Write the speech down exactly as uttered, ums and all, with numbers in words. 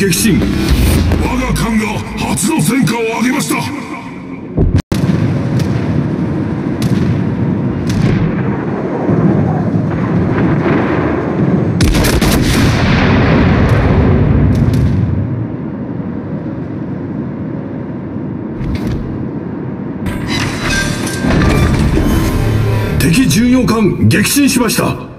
撃沈。 我が艦が初の戦果を上げました。 敵巡洋艦撃沈しました。